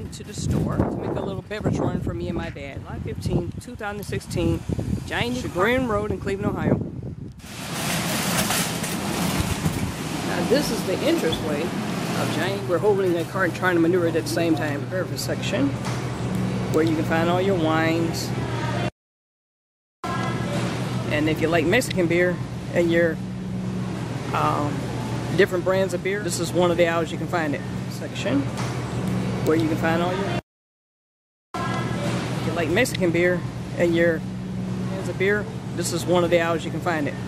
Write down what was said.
to the store to make a little beverage run for me and my dad. July 15, 2016, Giant Chagrin Road in Cleveland, Ohio. Now this is the entranceway of Giant. We're holding a cart and trying to maneuver it at the same time. Beverage section where you can find all your wines. And if you like Mexican beer and your different brands of beer, this is one of the aisles you can find it. Section where you can find all your, if you like Mexican beer and your brands of beer, this is one of the aisles you can find it.